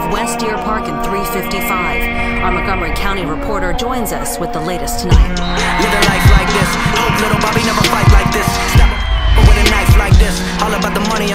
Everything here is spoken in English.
West Deer Park in 3:55. Our Montgomery County reporter joins us with the latest tonight. Living life like this, hope little Bobby never fight like